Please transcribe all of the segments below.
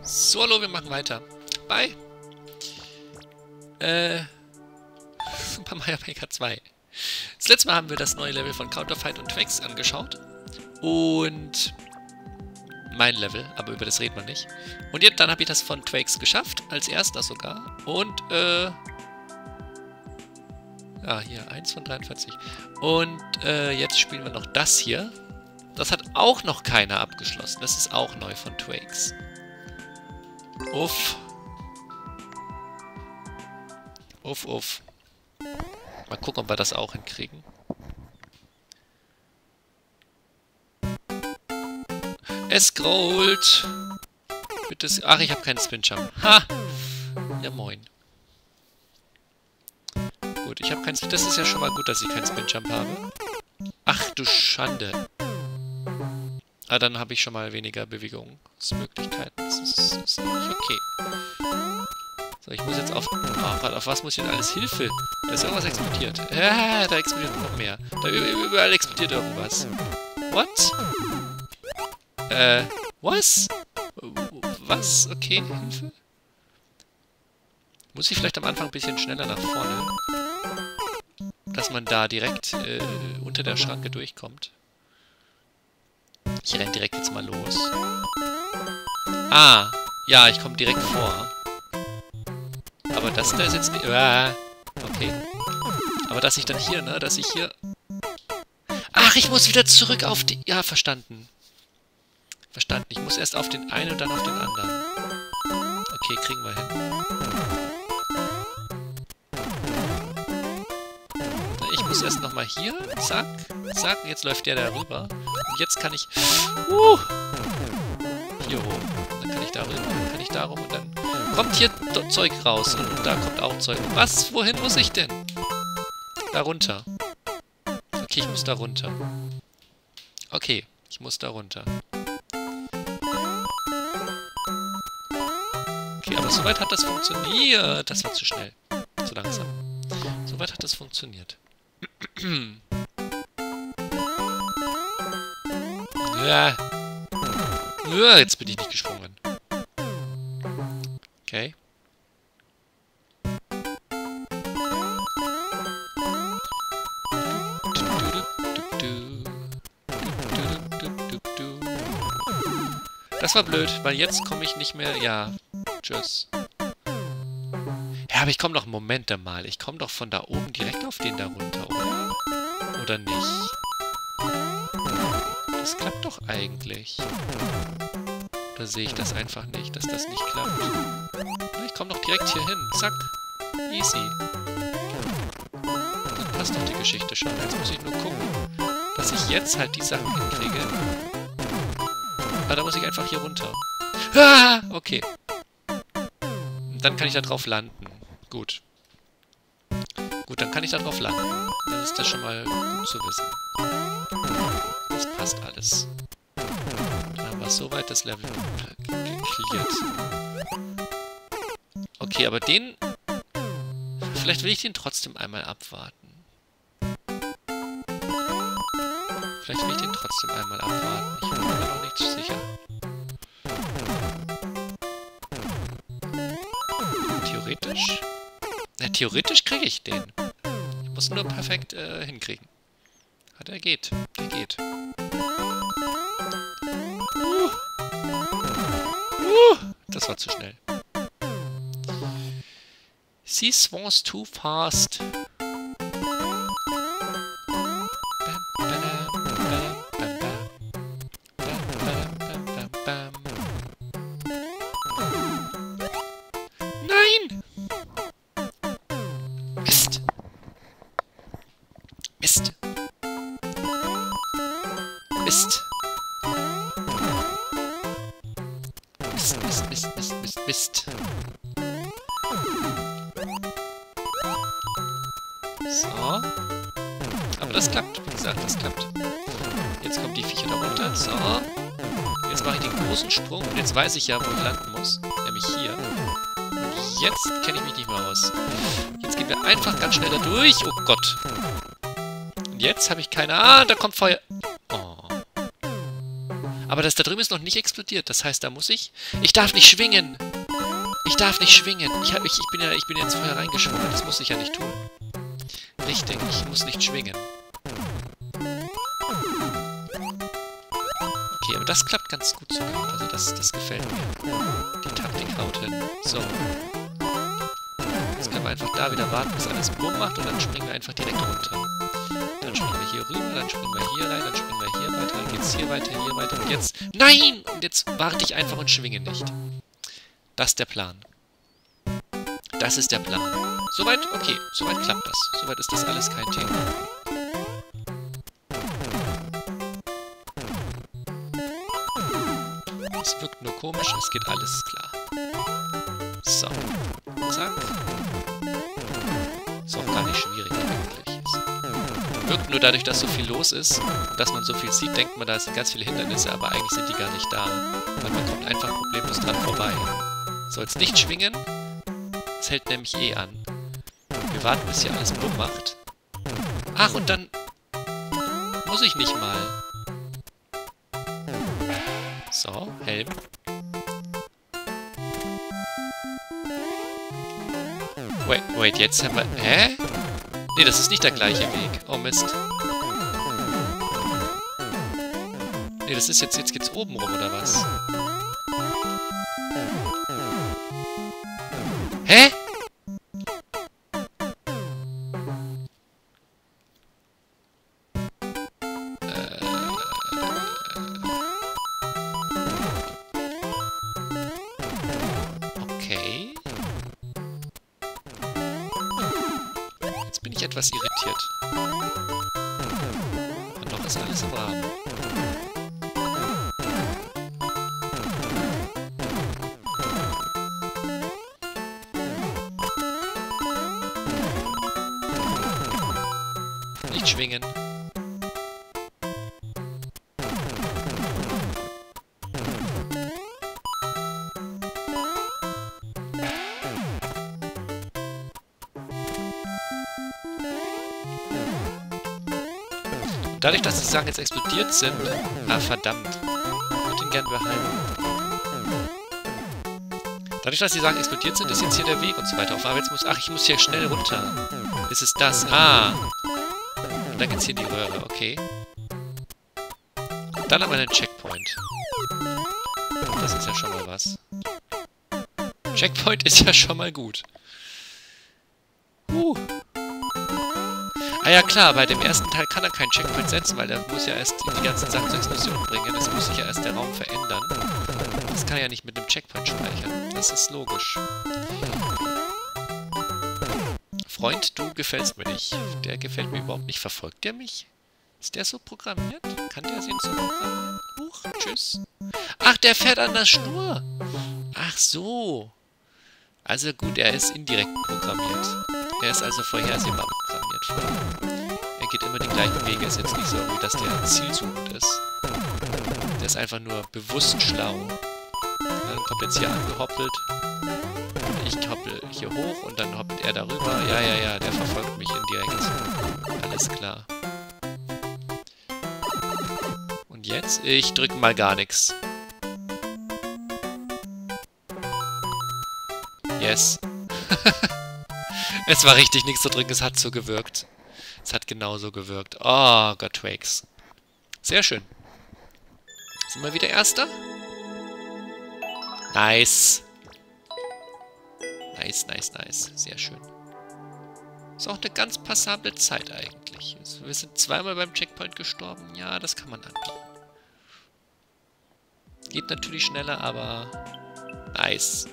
So, hallo, wir machen weiter. Bei Super Mario Maker 2. Das letzte Mal haben wir das neue Level von Counterfight und Twax angeschaut. Und mein Level, aber über das reden wir nicht. Und jetzt, dann habe ich das von Twax geschafft, als erster sogar. Und, ja, hier, 1 von 43. Und, jetzt spielen wir noch das hier. Das hat auch noch keiner abgeschlossen. Das ist auch neu von Twax. Uff. Uff, uff. Mal gucken, ob wir das auch hinkriegen. Es scrollt. Bitte. Ach, ich habe keinen Spin-Jump. Ha! Ja, moin. Gut, ich habe keinen Spin. Das ist ja schon mal gut, dass ich keinen Spin-Jump habe. Ach du Schande. Ah, dann habe ich schon mal weniger Bewegungsmöglichkeiten. Das ist nicht okay. So, ich muss jetzt auf... Oh, auf was muss ich denn alles? Hilfe! Da ist irgendwas explodiert. Ja, da explodiert noch mehr. Da überall explodiert irgendwas. What? Was? Was? Okay, Hilfe? Muss ich vielleicht am Anfang ein bisschen schneller nach vorne? Dass man da direkt unter der Schranke durchkommt. Ich renne direkt jetzt mal los. Ah, ja, ich komme direkt vor. Aber das da ist jetzt nicht... okay. Aber dass ich dann hier, ne, dass ich hier... Ach, ich muss wieder zurück auf die... Ja, verstanden. Verstanden. Ich muss erst auf den einen und dann auf den anderen. Okay, kriegen wir hin. Ich muss erst nochmal hier. Zack. Zack. Jetzt läuft der da rüber. Und jetzt kann ich... hier hoch. Dann kann ich da rüber. Dann kann ich da rum und dann... Kommt hier Zeug raus. Und da kommt auch Zeug. Was? Wohin muss ich denn? Da runter. Okay, ich muss da runter. Okay, ich muss da runter. Okay, aber soweit hat das funktioniert. Das war zu schnell. Zu langsam. Soweit hat das funktioniert. Ja. Ja, jetzt bin ich nicht gesprungen. Okay. Das war blöd, weil jetzt komme ich nicht mehr... Ja, tschüss. Ja, aber ich komme doch... Moment mal. Ich komme doch von da oben direkt auf den da runter, oder? Oder nicht? Das klappt doch eigentlich. Oder sehe ich das einfach nicht, dass das nicht klappt? Ich komme doch direkt hier hin. Zack. Easy. Dann passt doch die Geschichte schon. Jetzt muss ich nur gucken, dass ich jetzt halt die Sachen hinkriege. Aber da muss ich einfach hier runter. Ah, okay. Dann kann ich da drauf landen. Gut. Gut, dann kann ich da drauf landen. Dann ist das schon mal gut zu wissen. Das passt alles. Dann haben wir soweit das Level geklärt. Okay, aber den... Vielleicht will ich den trotzdem einmal abwarten. Vielleicht will ich den trotzdem einmal abwarten. Ich bin mir noch nicht sicher. Theoretisch? Na, theoretisch kriege ich den. Ich muss nur perfekt hinkriegen. Ah, der geht. Der geht. Das war zu schnell. This was too fast. Nein! Mist! Mist! Mist! Mist, Mist, Mist, Mist, Mist, Mist. So. Aber das klappt, wie gesagt, das klappt. Jetzt kommen die Viecher da runter. So. Jetzt mache ich den großen Sprung. Und jetzt weiß ich ja, wo ich landen muss. Nämlich hier. Und jetzt kenne ich mich nicht mehr aus. Jetzt gehen wir einfach ganz schnell da durch. Oh Gott. Und jetzt habe ich keine... Ah, da kommt Feuer. Oh. Aber das da drüben ist noch nicht explodiert. Das heißt, da muss ich... Ich darf nicht schwingen! Ich darf nicht schwingen! Ich bin ja ins Feuer reingeschwungen. Das muss ich ja nicht tun. Richtig, ich muss nicht schwingen. Okay, aber das klappt ganz gut sogar. Also das gefällt mir. Die Taktik haut hin. So. Jetzt können wir einfach da wieder warten, bis alles Bumm macht und dann springen wir einfach direkt runter. Dann springen wir hier rüber, dann springen wir hier rein, dann springen wir hier weiter, dann geht's hier weiter und jetzt... Nein! Und jetzt warte ich einfach und schwinge nicht. Das ist der Plan. Das ist der Plan. Soweit, okay, soweit klappt das. Soweit ist das alles kein Thema. Es wirkt nur komisch, es geht alles klar. So. Zack. Ist auch gar nicht schwierig eigentlich. Es wirkt nur dadurch, dass so viel los ist und dass man so viel sieht, denkt man, da sind ganz viele Hindernisse, aber eigentlich sind die gar nicht da. Weil man kommt einfach problemlos dran vorbei. So, jetzt nicht schwingen. Es hält nämlich eh an. Wir warten, bis hier alles bumm macht. Ach, und dann muss ich nicht mal. So, Helm. Wait, jetzt haben wir... Hä? Nee, das ist nicht der gleiche Weg. Oh, Mist. Nee, das ist jetzt geht's oben rum, oder was? Hä? Okay. Jetzt bin ich etwas irritiert. Und doch ist alles im Rahmen. Nicht schwingen. Dadurch, dass die Sachen jetzt explodiert sind... Ah, verdammt. Ich würde ihn gern behalten. Dadurch, dass die Sachen explodiert sind, ist jetzt hier der Weg und so weiter auf. Aber jetzt muss... Ach, ich muss hier schnell runter. Ist es das? Ah. Und dann geht's hier in die Röhre. Okay. Und dann haben wir einen Checkpoint. Das ist ja schon mal was. Checkpoint ist ja schon mal gut. Ah ja klar, bei dem ersten Teil kann er keinen Checkpoint setzen, weil er muss ja erst die ganzen Sachen zur Explosion bringen. Es muss sich ja erst der Raum verändern. Das kann er ja nicht mit dem Checkpoint speichern. Das ist logisch. Freund, du gefällst mir nicht. Der gefällt mir überhaupt nicht. Verfolgt der mich? Ist der so programmiert? Kann der ihn so programmieren? Huch, tschüss. Ach, der fährt an der Schnur. Ach so. Also gut, er ist indirekt programmiert. Er ist also vorhersehbar programmiert. Er geht immer die gleichen Wege. Ist jetzt nicht so, wie dass der zielsuchend ist. Der ist einfach nur bewusst schlau. Dann kommt jetzt hier angehoppelt. Und ich hoppel hier hoch und dann hoppelt er darüber. Ja, der verfolgt mich indirekt. Alles klar. Und jetzt? Ich drücke mal gar nichts. Yes. Es war richtig nichts zu drücken, es hat so gewirkt. Es hat genauso gewirkt. Oh, Gott, Twakes. Sehr schön. Sind wir wieder Erster? Nice. Nice. Sehr schön. Ist auch eine ganz passable Zeit eigentlich. Wir sind zweimal beim Checkpoint gestorben. Ja, das kann man anbieten. Geht natürlich schneller, aber nice.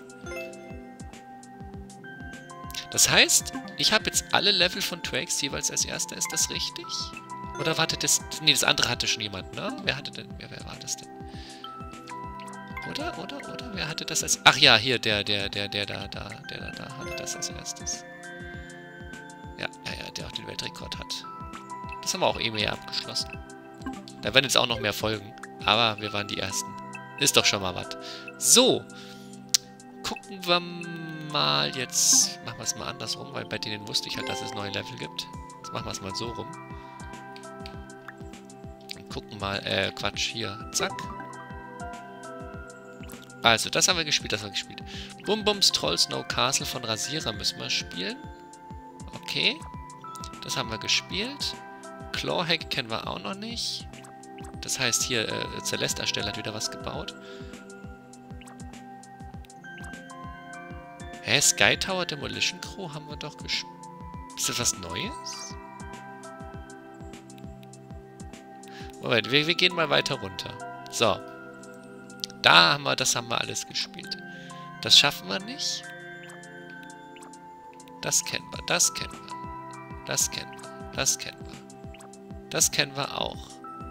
Das heißt, ich habe jetzt alle Level von Twakes jeweils als Erster. Ist das richtig? Oder wartet das... Nee, das andere hatte schon jemand, ne? Wer hatte denn... Wer war das denn? Oder? Wer hatte das als... Ach ja, hier, der da hatte das als erstes. Ja, der auch den Weltrekord hat. Das haben wir auch eben abgeschlossen. Da werden jetzt auch noch mehr folgen. Aber wir waren die Ersten. Ist doch schon mal was. So. Gucken wir mal jetzt... Machen wir es mal andersrum, weil bei denen wusste ich halt, dass es neue Level gibt. Jetzt machen wir es mal so rum. Und gucken mal... Quatsch, hier. Zack. Also, das haben wir gespielt, das haben wir gespielt. Bum Bums Troll Snow Castle von Rasierer müssen wir spielen. Okay. Das haben wir gespielt. Clawhack kennen wir auch noch nicht. Das heißt, hier, Celeste Ersteller hat wieder was gebaut. Hä? Sky Tower Demolition Crew haben wir doch gespielt. Ist das was Neues? Moment, wir gehen mal weiter runter. So. Das haben wir alles gespielt. Das schaffen wir nicht. Das kennen wir, das kennen wir. Das kennen wir, das kennen wir. Das kennen wir auch.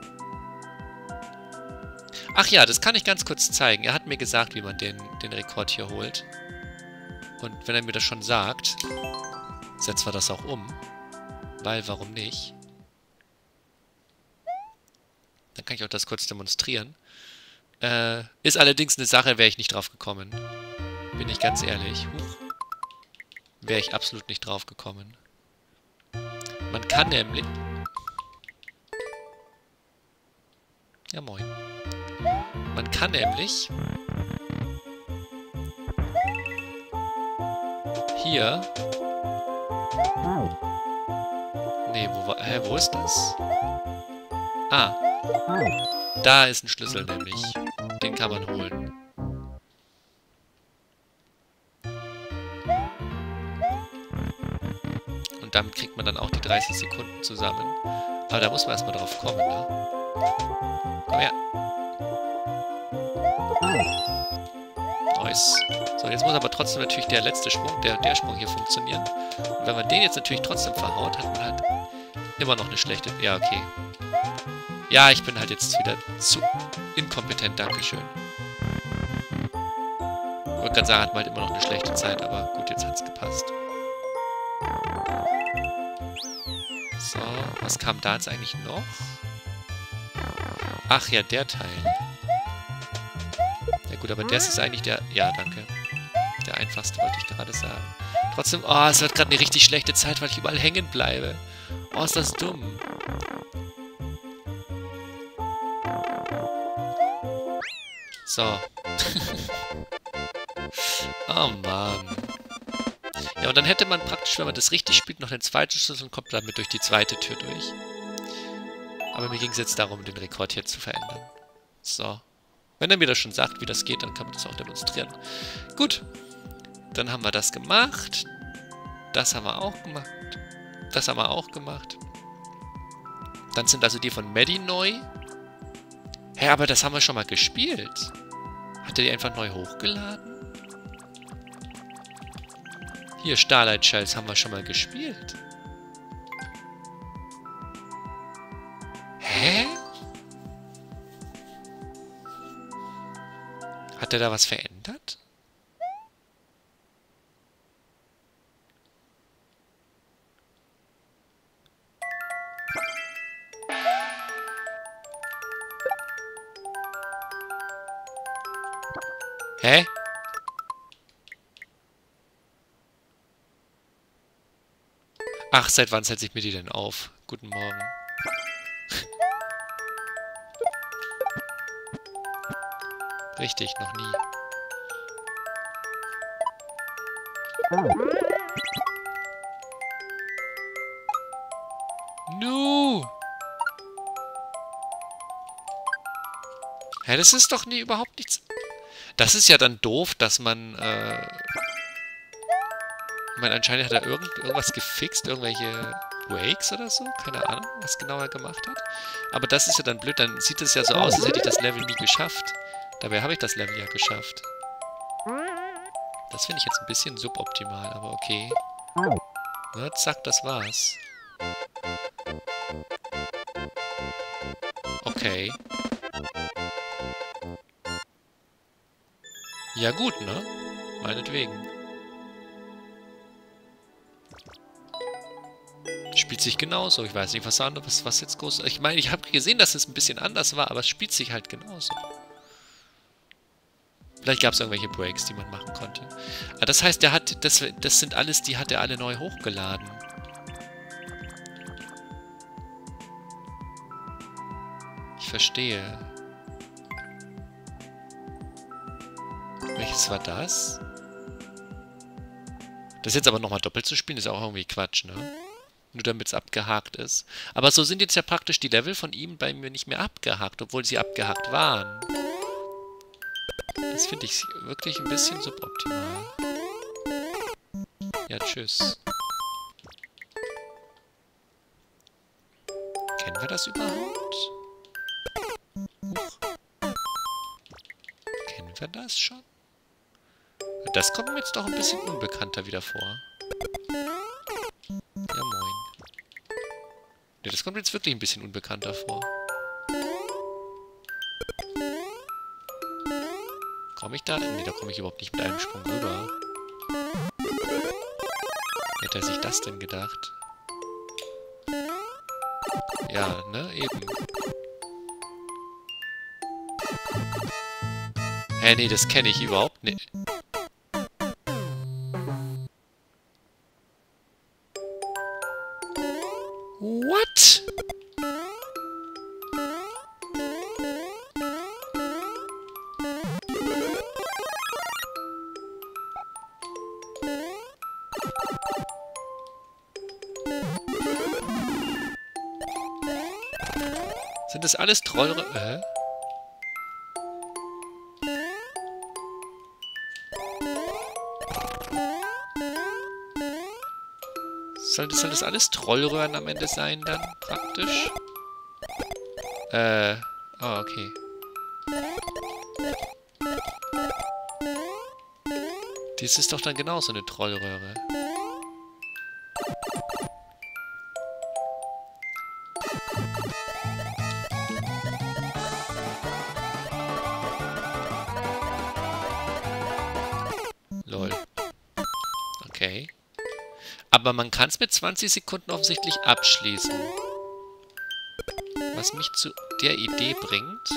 Ach ja, das kann ich ganz kurz zeigen. Er hat mir gesagt, wie man den Rekord hier holt. Und wenn er mir das schon sagt, setzen wir das auch um. Weil, warum nicht? Dann kann ich auch das kurz demonstrieren. Ist allerdings eine Sache, wäre ich nicht drauf gekommen. Bin ich ganz ehrlich. Huch. Wäre ich absolut nicht drauf gekommen. Man kann nämlich... Ja, moin. Man kann nämlich... Hier... Nee, wo ist das? Ah. Da ist ein Schlüssel nämlich. Den kann man holen. Und damit kriegt man dann auch die 30 Sekunden zusammen. Aber da muss man erstmal drauf kommen, ne? Komm her. Nice. So, jetzt muss aber trotzdem natürlich der letzte Sprung, der Sprung hier funktionieren. Und wenn man den jetzt natürlich trotzdem verhaut, hat man halt immer noch eine schlechte... Ja, okay. Ja, ich bin halt jetzt wieder zu inkompetent, dankeschön. Ich wollte gerade sagen, hat man halt immer noch eine schlechte Zeit, aber gut, jetzt hat's gepasst. So, was kam da jetzt eigentlich noch? Ach ja, der Teil. Ja gut, aber das ist eigentlich der... Ja, danke. Der einfachste, wollte ich gerade sagen. Trotzdem, oh, es wird gerade eine richtig schlechte Zeit, weil ich überall hängen bleibe. Oh, ist das dumm. So. Oh Mann. Ja, und dann hätte man praktisch, wenn man das richtig spielt, noch den zweiten Schlüssel und kommt damit durch die zweite Tür durch. Aber mir ging es jetzt darum, den Rekord hier zu verändern. So. Wenn er mir das schon sagt, wie das geht, dann kann man das auch demonstrieren. Gut. Dann haben wir das gemacht. Das haben wir auch gemacht. Das haben wir auch gemacht. Dann sind also die von Maddie neu. Hä, aber das haben wir schon mal gespielt. Hat er die einfach neu hochgeladen? Hier, Starlight Shells haben wir schon mal gespielt. Hä? Hat er da was verändert? Hä? Ach, seit wann setze ich mir die denn auf? Guten Morgen. Richtig, noch nie. Nu! Hä, das ist doch nie überhaupt nichts... Das ist ja dann doof, dass man, ich meine, anscheinend hat er irgendwas gefixt, irgendwelche Breaks oder so. Keine Ahnung, was genau er gemacht hat. Aber das ist ja dann blöd, dann sieht es ja so aus, als hätte ich das Level nie geschafft. Dabei habe ich das Level ja geschafft. Das finde ich jetzt ein bisschen suboptimal, aber okay. Na, zack, das war's. Okay. Ja gut, ne? Meinetwegen. Spielt sich genauso. Ich weiß nicht, was jetzt groß... Ich meine, ich habe gesehen, dass es ein bisschen anders war, aber es spielt sich halt genauso. Vielleicht gab es irgendwelche Breaks, die man machen konnte. Aber das heißt, der hat... Das sind alles, die hat er alle neu hochgeladen. Ich verstehe. Das war das. Das jetzt aber nochmal doppelt zu spielen, ist auch irgendwie Quatsch, ne? Nur damit es abgehakt ist. Aber so sind jetzt ja praktisch die Level von ihm bei mir nicht mehr abgehakt, obwohl sie abgehakt waren. Das finde ich wirklich ein bisschen suboptimal. Ja, tschüss. Kennen wir das überhaupt? Huch. Kennen wir das schon? Das kommt mir jetzt doch ein bisschen unbekannter wieder vor. Ja, moin. Ne, das kommt jetzt wirklich ein bisschen unbekannter vor. Komme ich da? Ne, da komme ich überhaupt nicht mit einem Sprung rüber. Wie hat er sich das denn gedacht? Ja, ne, eben. Hä, nee, das kenne ich überhaupt nicht. What? Sind das alles Trollröhre? Soll das alles Trollröhren am Ende sein dann, praktisch? Oh, okay. Dies ist doch dann genauso eine Trollröhre. Lol. Okay. Aber man kann es mit 20 Sekunden offensichtlich abschließen. Was mich zu der Idee bringt.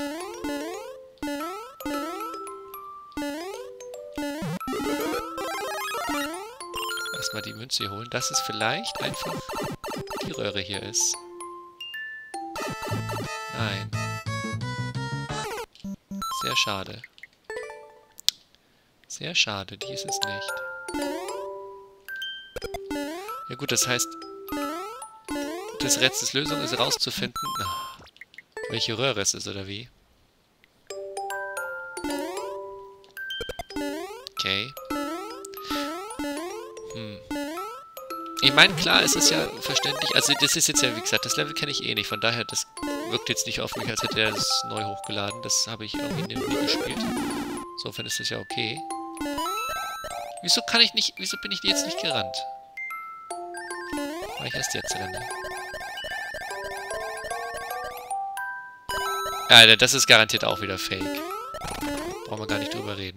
Erstmal die Münze holen, dass es vielleicht einfach die Röhre hier ist. Nein. Sehr schade. Sehr schade, die ist es nicht. Ja gut, das heißt, das Rätsels Lösung ist herauszufinden, welche Röhre es ist, oder wie? Okay. Ich meine, klar, es ist ja verständlich, also das ist jetzt ja, wie gesagt, das Level kenne ich eh nicht, von daher, das wirkt jetzt nicht auf mich, als hätte er das neu hochgeladen, das habe ich irgendwie noch nie gespielt. Insofern ist das ja okay. Wieso bin ich jetzt nicht gerannt? Weil ich erst jetzt renne. Ja, das ist garantiert auch wieder Fake. Brauchen wir gar nicht drüber reden.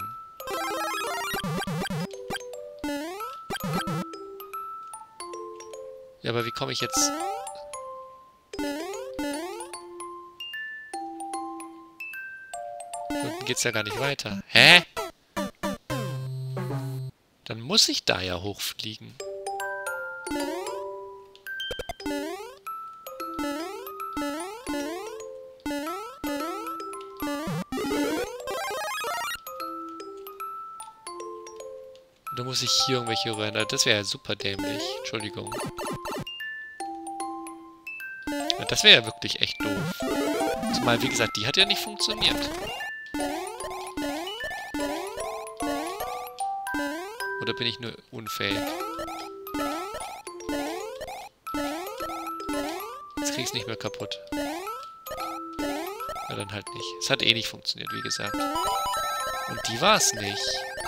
Ja, aber wie komme ich jetzt... Unten geht's ja gar nicht weiter. Hä? Dann muss ich da ja hochfliegen. Oder muss ich hier irgendwelche Röhren... Das wäre ja super dämlich. Entschuldigung. Ja, das wäre ja wirklich echt doof. Zumal, wie gesagt, die hat ja nicht funktioniert. Oder bin ich nur unfähig? Jetzt krieg ich's nicht mehr kaputt. Ja, dann halt nicht. Es hat eh nicht funktioniert, wie gesagt. Und die war es nicht.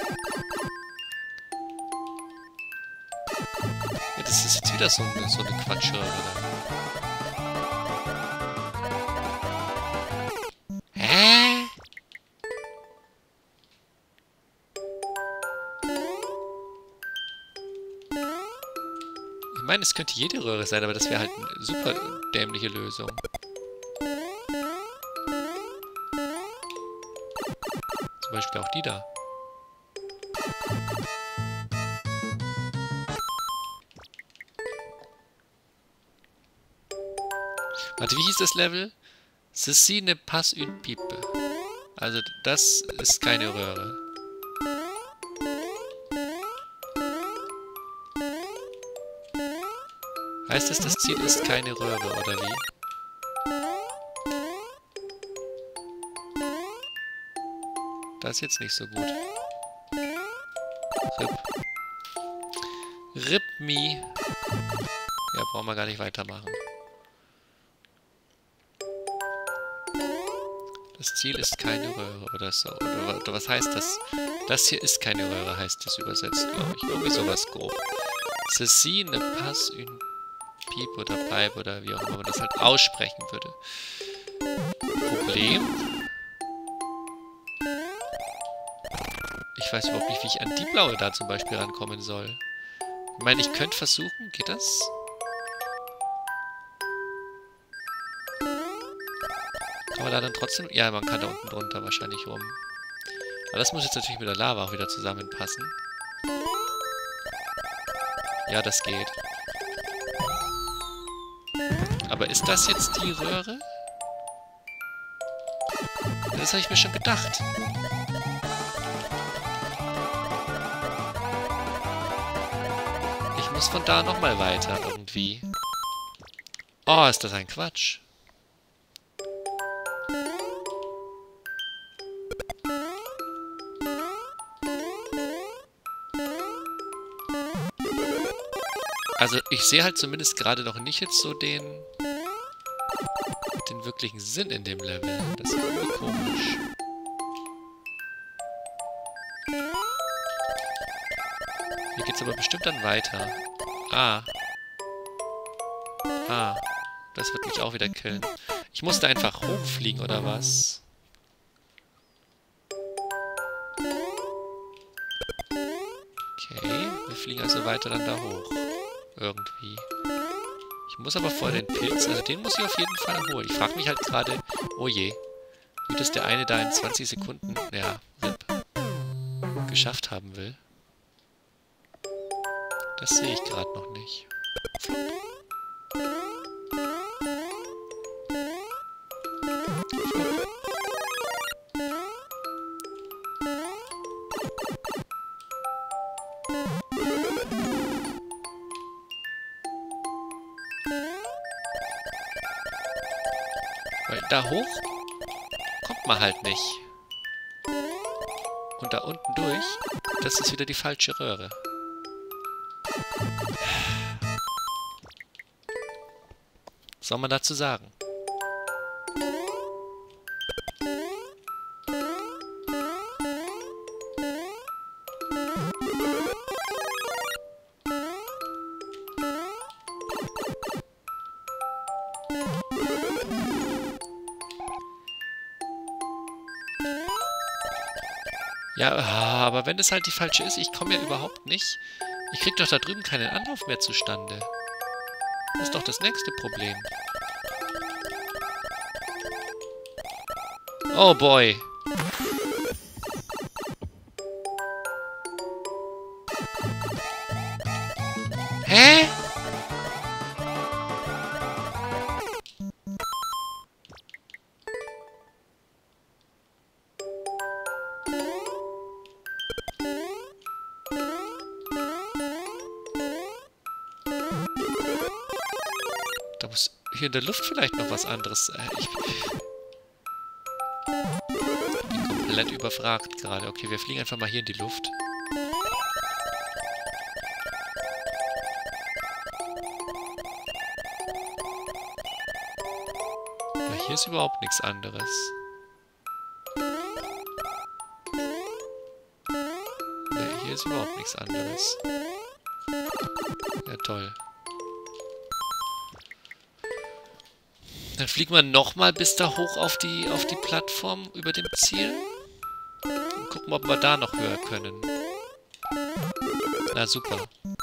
Ja, das ist jetzt wieder so eine Quatschröhre da. Hä? Ich meine, es könnte jede Röhre sein, aber das wäre halt eine super dämliche Lösung. Zum Beispiel auch die da. Warte, wie hieß das Level? Ceci ne passe une pipe. Also, das ist keine Röhre. Heißt es, das Ziel ist keine Röhre, oder wie? Das ist jetzt nicht so gut. RIP. RIP me. Ja, brauchen wir gar nicht weitermachen. Das Ziel ist keine Röhre oder so. Oder was heißt das? Das hier ist keine Röhre, heißt das übersetzt, glaube ich. Irgendwie sowas grob. Ceci ne passe une pipe oder pipe oder wie auch immer man das halt aussprechen würde. Problem? Ich weiß überhaupt nicht, wie ich an die blaue da zum Beispiel rankommen soll. Ich meine, ich könnte versuchen. Geht das? Kann man da dann trotzdem... Ja, man kann da unten drunter wahrscheinlich rum. Aber das muss jetzt natürlich mit der Lava auch wieder zusammenpassen. Ja, das geht. Aber ist das jetzt die Röhre? Ja, das habe ich mir schon gedacht. Ich muss von da nochmal weiter irgendwie. Oh, ist das ein Quatsch. Also ich sehe halt zumindest gerade noch nicht jetzt so den wirklichen Sinn in dem Level. Das ist irgendwie komisch. Hier geht's aber bestimmt dann weiter. Ah. Ah. Das wird mich auch wieder killen. Ich musste einfach hochfliegen, oder was? Okay, wir fliegen also weiter dann da hoch. Irgendwie. Ich muss aber vor den Pilz, also den muss ich auf jeden Fall holen. Ich frage mich halt gerade, oh je, wie das der eine da in 20 Sekunden, ja, RIP, geschafft haben will. Das sehe ich gerade noch nicht. Weil da hoch kommt man halt nicht. Und da unten durch, das ist wieder die falsche Röhre. Was soll man dazu sagen? Ja, aber wenn das halt die falsche ist, ich komme ja überhaupt nicht. Ich krieg doch da drüben keinen Anlauf mehr zustande. Das ist doch das nächste Problem. Oh boy. Hä? Da muss hier in der Luft vielleicht noch was anderes. Ich bin komplett überfragt gerade. Okay, wir fliegen einfach mal hier in die Luft. Ja, hier ist überhaupt nichts anderes. Ne, hier ist überhaupt nichts anderes. Ja, toll. Dann fliegen wir nochmal bis da hoch auf die Plattform über dem Ziel. Und gucken, ob wir da noch höher können. Na super.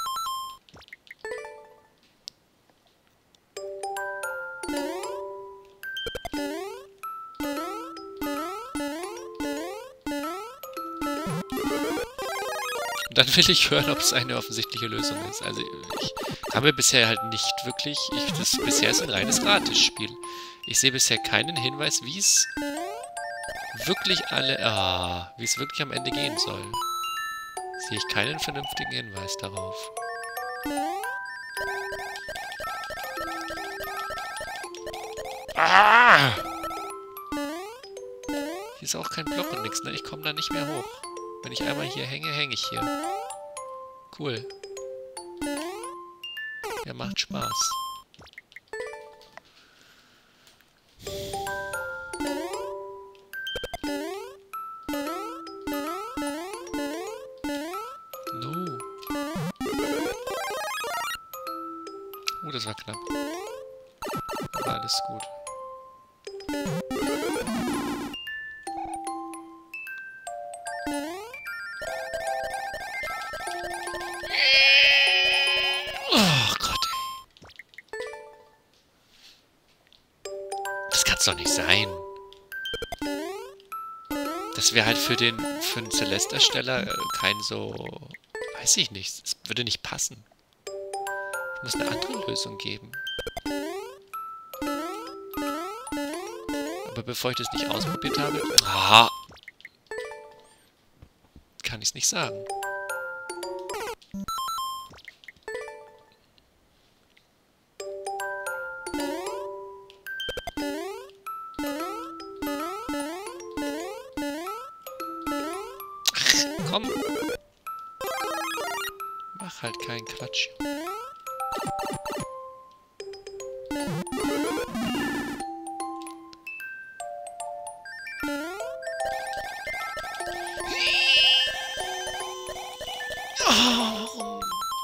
Und dann will ich hören, ob es eine offensichtliche Lösung ist. Also ich kann mir bisher halt nicht wirklich... bisher ist ein reines Ratespiel. Ich sehe bisher keinen Hinweis, wie es wirklich wie es wirklich am Ende gehen soll. Sehe ich keinen vernünftigen Hinweis darauf. Ah! Hier ist auch kein Block und nichts, ne? Ich komme da nicht mehr hoch. Wenn ich einmal hier hänge, hänge ich hier. Cool. Ja, macht Spaß. No. Das war knapp. Aber alles gut. Oh Gott, ey. Das kann's doch nicht sein. Das wäre halt für einen Celeste-Ersteller kein so... Weiß ich nicht. Es würde nicht passen. Es muss eine andere Lösung geben. Aber bevor ich das nicht ausprobiert habe... kann ich es nicht sagen. Ach, komm. Mach halt keinen Quatsch. Oh.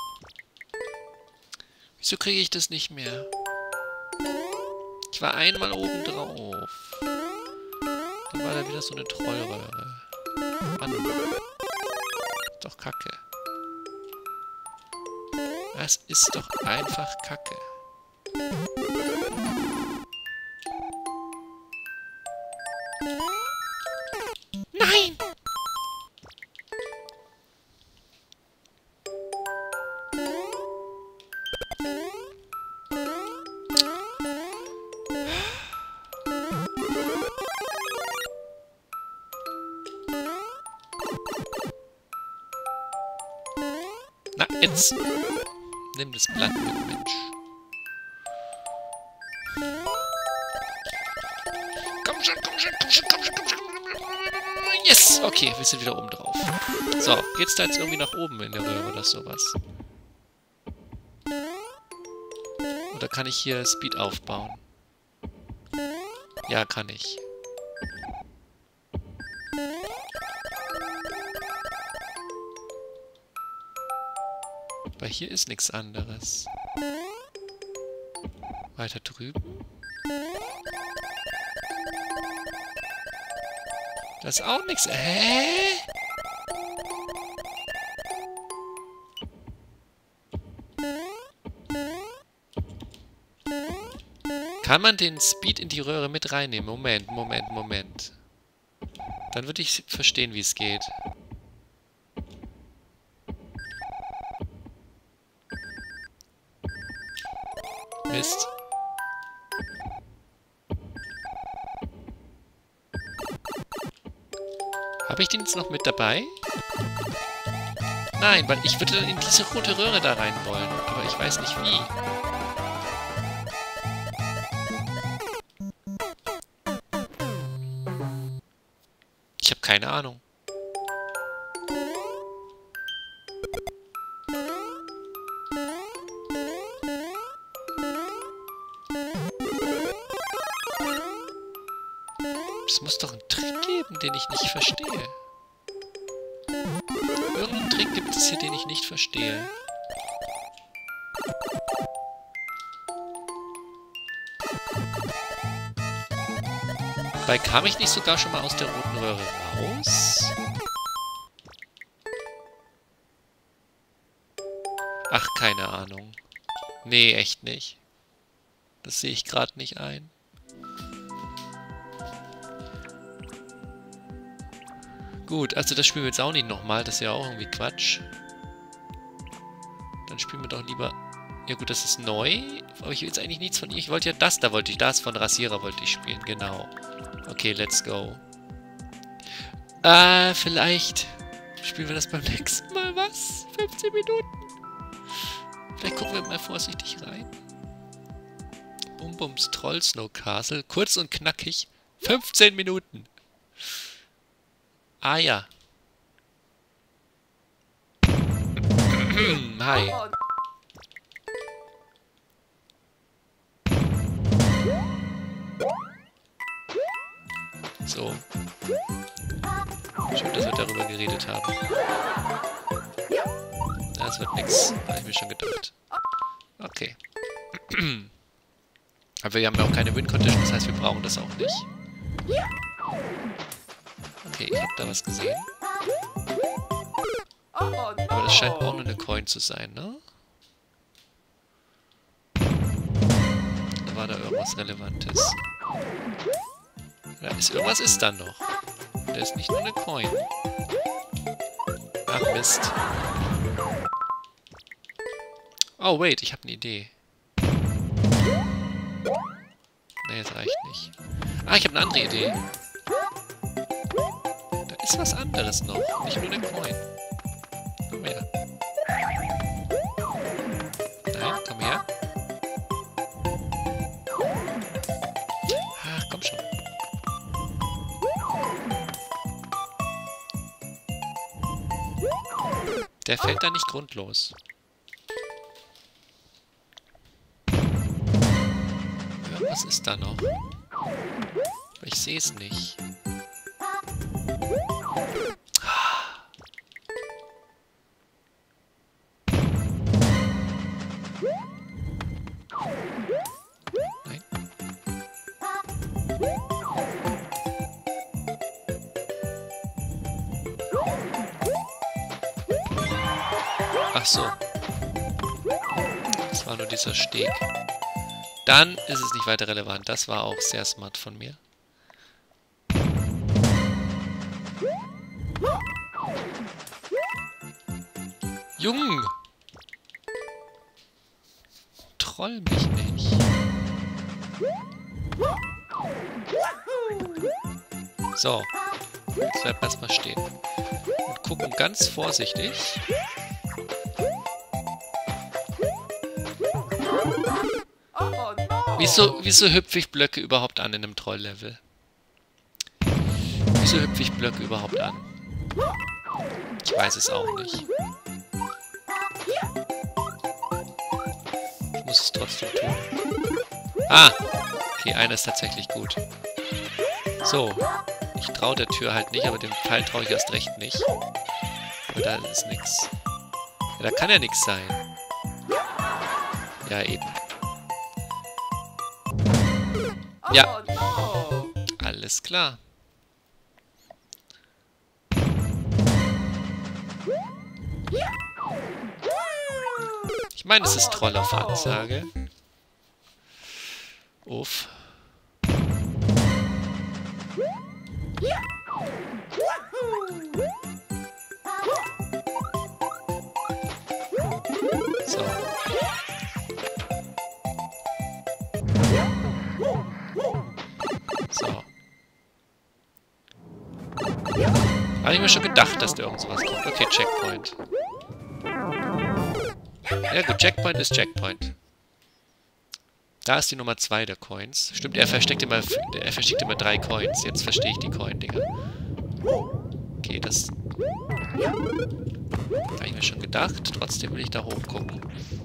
Wieso kriege ich das nicht mehr? Ich war einmal oben drauf. Dann war da wieder so eine Trollröhre. Mann. Ist doch kacke. Das ist doch einfach kacke. Nein! Na, jetzt! Nimm das Blatt mit, Mensch. Komm schon, komm schon, komm schon, komm schon, komm schon. Yes! Okay, wir sind wieder oben drauf. So, geht's da jetzt irgendwie nach oben in der Röhre oder sowas? Oder kann ich hier Speed aufbauen? Ja, kann ich. Aber hier ist nichts anderes. Weiter drüben? Da ist auch nichts. Hä? Kann man den Speed in die Röhre mit reinnehmen? Moment, Moment, Moment. Dann würde ich verstehen, wie es geht. Mist. Habe ich den jetzt noch mit dabei? Nein, weil ich würde dann in diese rote Röhre da rein wollen. Aber ich weiß nicht wie. Ich habe keine Ahnung. Es muss doch einen Trick geben, den ich nicht verstehe. Irgendeinen Trick gibt es hier, den ich nicht verstehe. Weil kam ich nicht sogar schon mal aus der roten Röhre raus? Ach, keine Ahnung. Nee, echt nicht. Das sehe ich gerade nicht ein. Gut, also das spielen wir jetzt auch nicht nochmal. Das ist ja auch irgendwie Quatsch. Dann spielen wir doch lieber... Ja gut, das ist neu. Aber ich will jetzt eigentlich nichts von ihr. Ich wollte ja das, da wollte ich das von Rasierer wollte ich spielen. Genau. Okay, let's go. Vielleicht spielen wir das beim nächsten Mal, was? 15 Minuten? Vielleicht gucken wir mal vorsichtig rein. Bum-Bums Troll Snow Castle. Kurz und knackig. 15 Minuten. Ah ja. Hi. So. Schön, dass wir darüber geredet haben. Das wird nix. Habe ich mir schon gedacht. Okay. Aber wir haben ja auch keine Win-Condition, das heißt, wir brauchen das auch nicht. Okay, ich habe da was gesehen. Aber das scheint auch nur eine Coin zu sein, ne? Oder war da irgendwas Relevantes? Da ist irgendwas ist da noch. Der ist nicht nur eine Coin. Ach Mist. Oh wait, ich habe eine Idee. Nee, das reicht nicht. Ah, ich habe eine andere Idee. Da ist was anderes noch. Nicht nur eine Coin. Komm her. Nein, komm her. Ach, komm schon. Der fällt da nicht grundlos. Was ist da noch? Ich sehe es nicht. Nein. Ach so. Das war nur dieser Steg. Dann ist es nicht weiter relevant. Das war auch sehr smart von mir. Jung! Troll mich nicht. So. Jetzt bleiben wir erstmal stehen. Und gucken ganz vorsichtig. Wieso hüpfe ich Blöcke überhaupt an in einem Troll-Level? Wieso hüpfe ich Blöcke überhaupt an? Ich weiß es auch nicht. Ich muss es trotzdem tun. Ah! Okay, einer ist tatsächlich gut. So. Ich traue der Tür halt nicht, aber dem Pfeil traue ich erst recht nicht. Aber da ist nix. Ja, da kann ja nix sein. Ja, eben. Ja. Alles klar. Ich meine, es ist Troll auf Ansage. Uff. So. So. Habe ich mir schon gedacht, dass da irgend sowas kommt. Okay, Checkpoint. Ja gut, Checkpoint ist Checkpoint. Da ist die Nummer 2 der Coins. Stimmt, er versteckt immer 3 Coins. Jetzt verstehe ich die Coin-Dinger. Okay, das... Habe ich mir schon gedacht. Trotzdem will ich da hochgucken.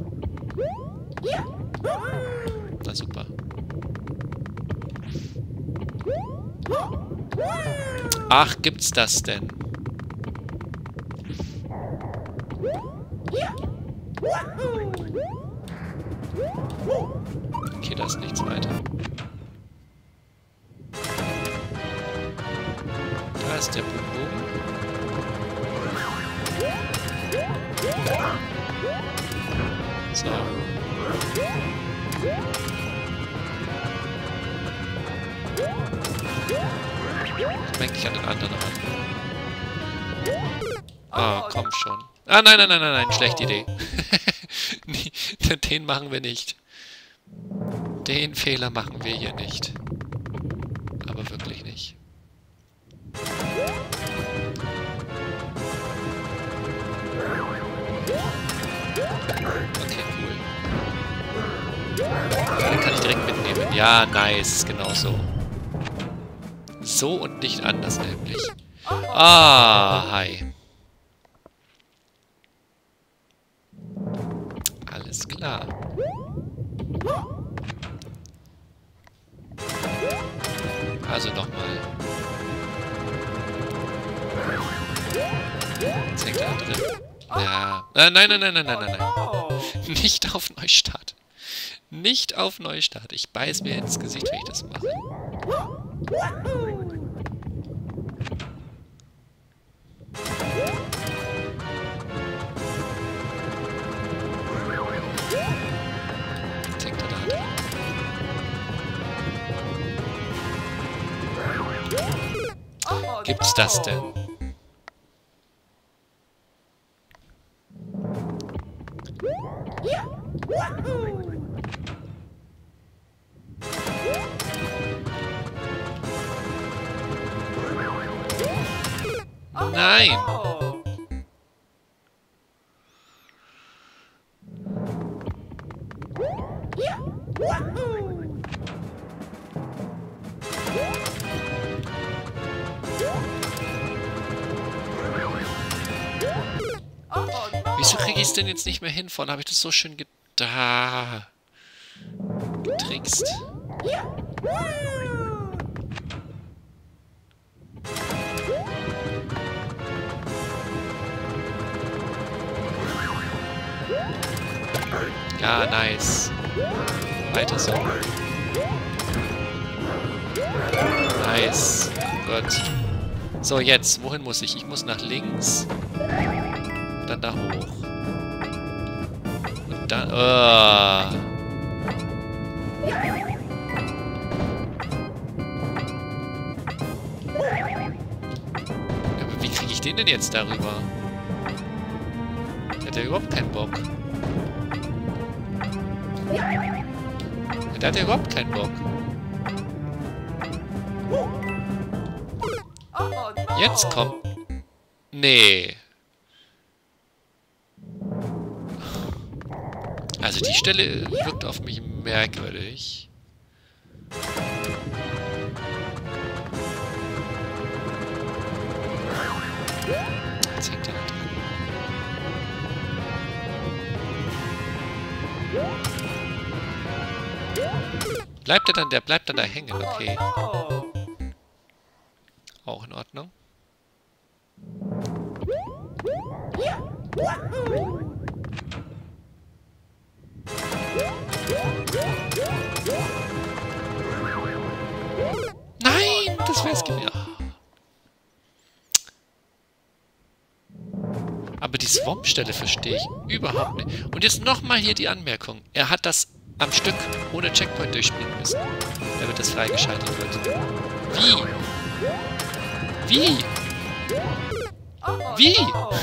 Na super. Ach, gibt's das denn? Okay, da ist nichts weiter. Da ist der Bum-Bum. So. Ich denke ich an den anderen ran. Ah, komm schon. Ah, nein, nein, nein, nein, nein, schlechte Idee. Den machen wir nicht. Den Fehler machen wir hier nicht. Aber wirklich nicht. Okay, cool. Den kann ich direkt mitnehmen. Ja, nice. Genau so. So und nicht anders nämlich. Ah, hi. Alles klar. Also nochmal. Jetzt hängt er da drin. Ja. Nein, nein, nein, nein, nein, nein, nein. Nicht auf Neustart. Nicht auf Neustart. Ich beiß mir ins Gesicht, wenn ich das mache. Jetzt hängt er da drin. Gibt's das denn? Nein! Wieso kriege ich es denn jetzt nicht mehr hin? Vorhin habe ich das so schön getrickst. Ja, nice. Weiter so. Nice. Gut. So, jetzt. Wohin muss ich? Ich muss nach links. Dann da hoch. Und dann... Aber wie kriege ich den denn jetzt darüber? Der hat ja überhaupt keinen Bock. Der hat ja überhaupt keinen Bock. Jetzt kommt... Nee. Also die Stelle wirkt auf mich merkwürdig. Jetzt hängt er da drin. Der bleibt dann da hängen, okay. Auch in Ordnung. Nein, das wär's gewesen. Aber die Swamp-Stelle verstehe ich überhaupt nicht. Und jetzt nochmal hier die Anmerkung. Er hat das am Stück ohne Checkpoint durchspielen müssen, damit das freigeschaltet wird. Wie? Wie? Wie?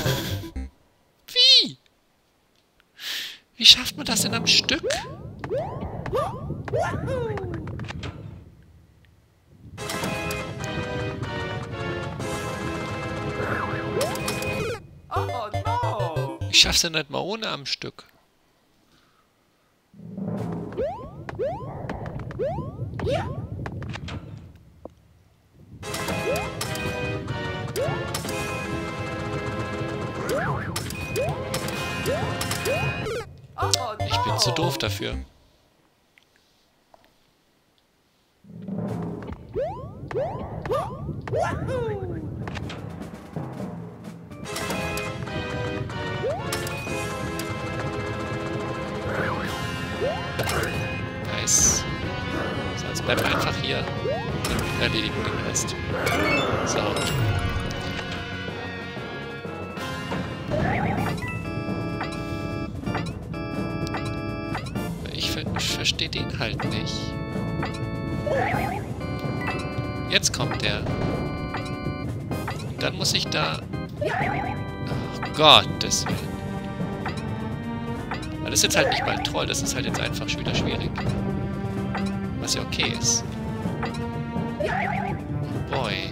Wie? Wie schafft man das denn am Stück? Ich schaff's ja nicht mal ohne am Stück. Ich bin zu doof dafür. Nice. So, jetzt bleiben wir einfach hier und erledigen den Rest. So. Ich verstehe den halt nicht. Jetzt kommt der. Und dann muss ich da... Oh Gottes Willen. Das ist jetzt halt nicht mal ein Troll, das ist halt jetzt einfach wieder schwierig. Was ja okay ist. Oh boy.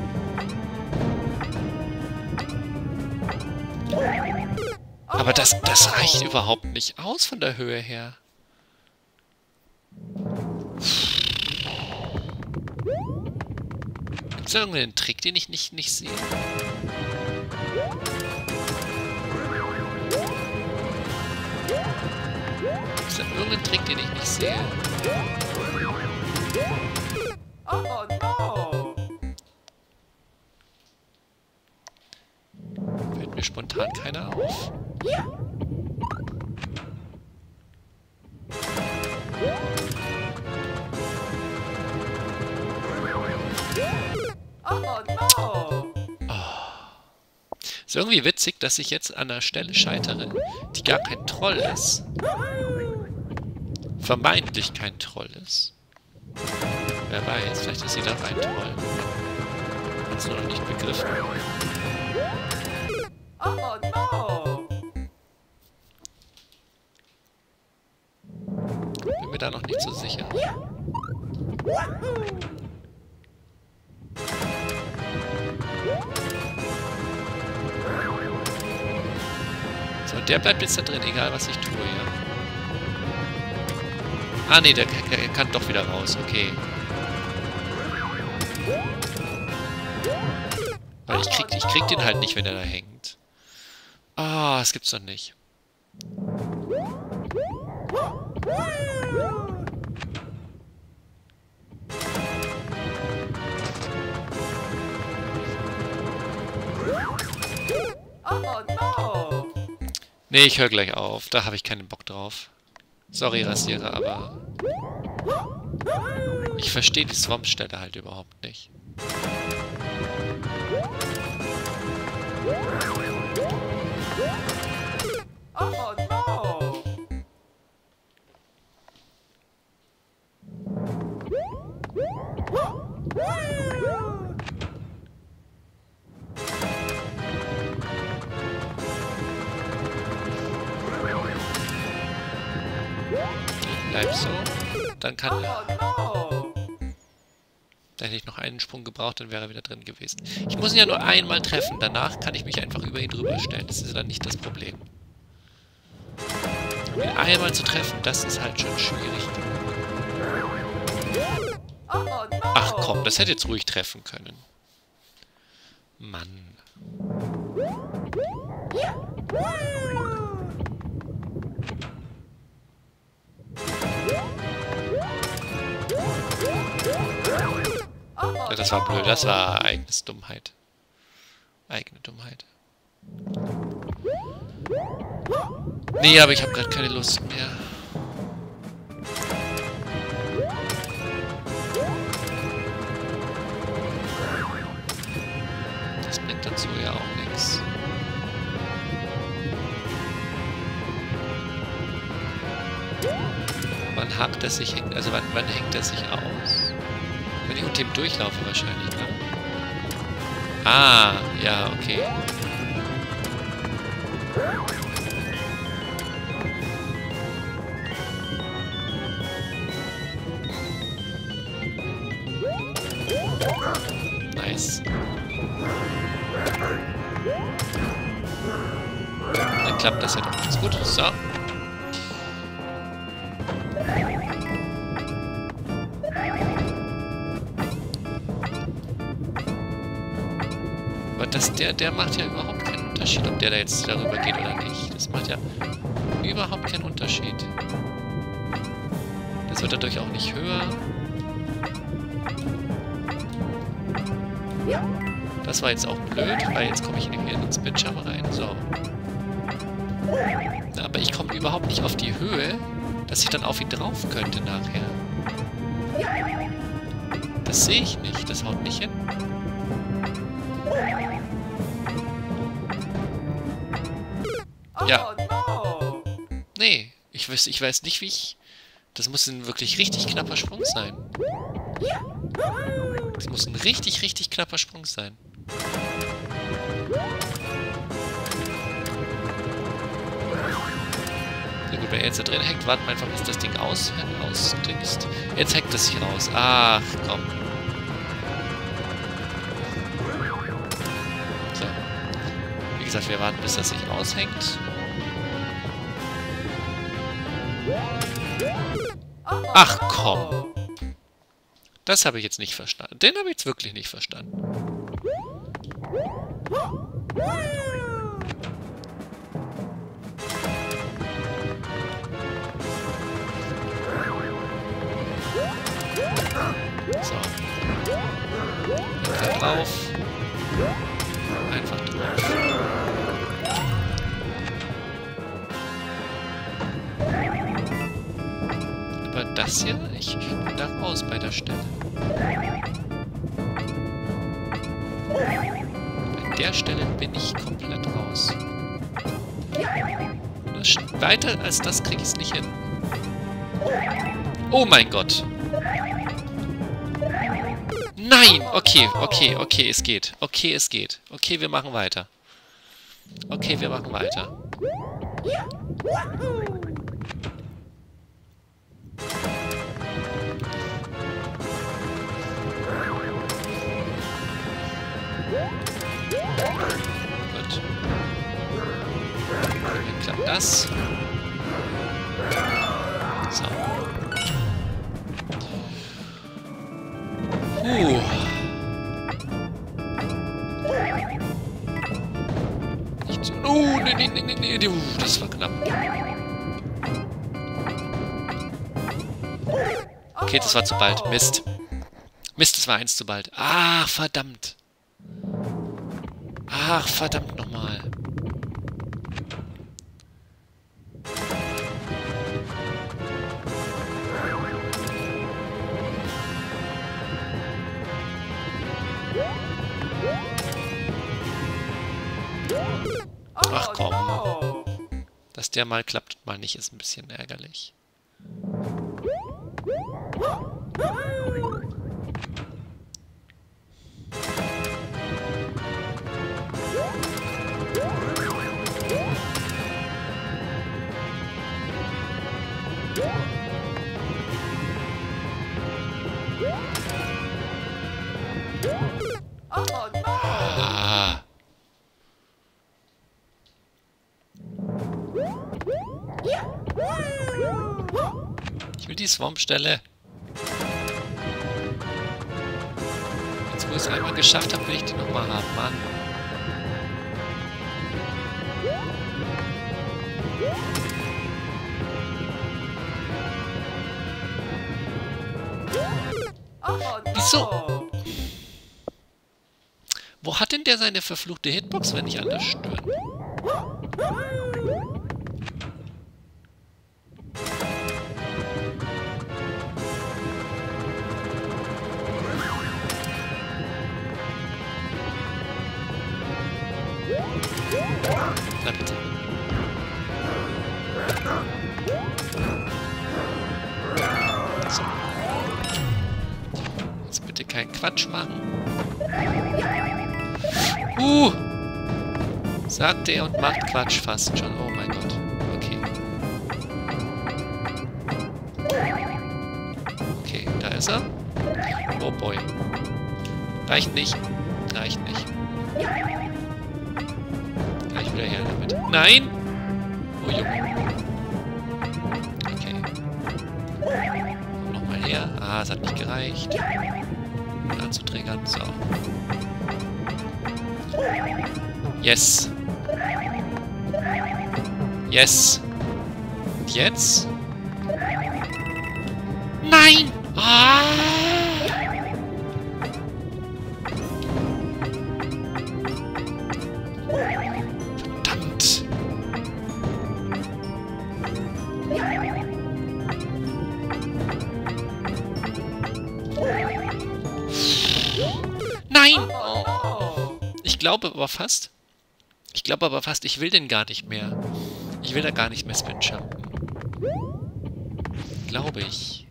Aber das Das reicht überhaupt nicht aus von der Höhe her. Gibt es da irgendeinen Trick, den ich nicht sehe? Gibt es da irgendeinen Trick, den ich nicht sehe? Oh no! Fällt mir spontan keiner auf. Oh no! Ist irgendwie witzig, dass ich jetzt an einer Stelle scheitere, die gar kein Troll ist. Vermeintlich kein Troll ist. Wer weiß, vielleicht ist sie doch ein Troll. Hat es nur noch nicht begriffen. Oh no! Bin mir da noch nicht so sicher. So, der bleibt jetzt da drin, egal was ich tue, ja. Ah, nee, der kann doch wieder raus, okay. Weil ich krieg den halt nicht, wenn er da hängt. Ah, das gibt's doch nicht. Oh no! Nee, ich höre gleich auf. Da habe ich keinen Bock drauf. Sorry, Rasierer, aber... Ich verstehe die Swamp-Stelle halt überhaupt nicht. Oh no! Bleib so. Dann kann er... Oh no! Da hätte ich noch einen Sprung gebraucht, dann wäre er wieder drin gewesen. Ich muss ihn ja nur einmal treffen. Danach kann ich mich einfach über ihn drüber stellen. Das ist dann nicht das Problem. Um ihn einmal zu treffen, das ist halt schon schwierig. Oh no! Ach komm, das hätte jetzt ruhig treffen können. Mann. Ja, das war blöd. Das war eigenes Dummheit. Eigene Dummheit. Nee, aber ich habe gerade keine Lust mehr. Das bringt dazu ja auch nichts. Wann hakt er sich, also wann hängt er sich aus? Wenn ich unter ihm durchlaufe wahrscheinlich, ne? Ah, ja, okay. Nice. Dann klappt das ja doch ganz gut. So. Aber der macht ja überhaupt keinen Unterschied, ob der da jetzt darüber geht oder nicht. Das macht ja überhaupt keinen Unterschied. Das wird dadurch auch nicht höher. Das war jetzt auch blöd, weil jetzt komme ich irgendwie ins Bildschirm rein. So. Aber ich komme überhaupt nicht auf die Höhe, dass ich dann auf ihn drauf könnte nachher. Das sehe ich nicht. Das haut nicht hin. Ja. Nee, ich weiß nicht, wie ich... Das muss ein wirklich richtig knapper Sprung sein. Das muss ein richtig, richtig knapper Sprung sein. Na gut, wenn er jetzt da drin hängt, warten wir einfach, bis das Ding ausdingst. Jetzt hängt das hier raus. Ach, komm. So. Wie gesagt, wir warten, bis das sich aushängt. Ach komm. Das habe ich jetzt nicht verstanden. Den habe ich jetzt wirklich nicht verstanden. So. Einfach drauf. Einfach drauf. Aber das hier, ich bin da raus bei der Stelle. Bei der Stelle bin ich komplett raus. Weiter als das kriege ich es nicht hin. Oh mein Gott. Nein! Okay, okay, okay, es geht. Okay, es geht. Okay, wir machen weiter. Okay, wir machen weiter. Gut. Dann klappt das. So. Nicht so. Oh, nee. Das war knapp. Okay, das war zu bald. Mist. Mist, das war eins zu bald. Ach, verdammt. Ach, verdammt nochmal. Ach komm. Dass der mal klappt und mal nicht, ist ein bisschen ärgerlich. Ah. Ich will die Swampstelle. Jetzt, wo ich es einmal geschafft habe, will ich die nochmal haben, Mann. Wieso? Wo hat denn der seine verfluchte Hitbox, wenn nicht anders stören? Na bitte. So. Jetzt bitte keinen Quatsch machen. Sagt er und macht Quatsch fast schon. Oh mein Gott. Okay. Okay, da ist er. Oh boy. Reicht nicht. Reicht nicht. Gleich wieder her damit. Nein! Oh Junge. Okay. Nochmal her. Ah, es hat nicht gereicht. Anzuträgern. So. Yes. Yes. Und jetzt? Nein! Ah! Verdammt. Nein! Oh. Ich glaube aber fast, ich will den gar nicht mehr. Ich will da gar nicht mehr Spin jumpen. Glaube ich.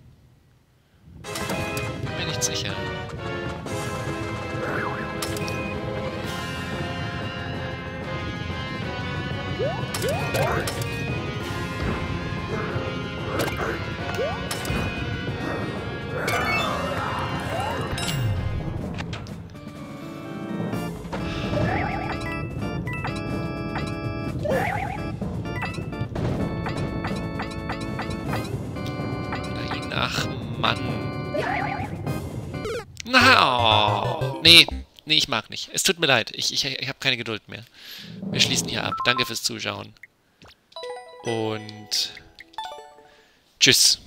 Bin mir nicht sicher. Ach, Mann. Na, oh. Nee, ich mag nicht. Es tut mir leid. Ich habe keine Geduld mehr. Wir schließen hier ab. Danke fürs Zuschauen. Und tschüss.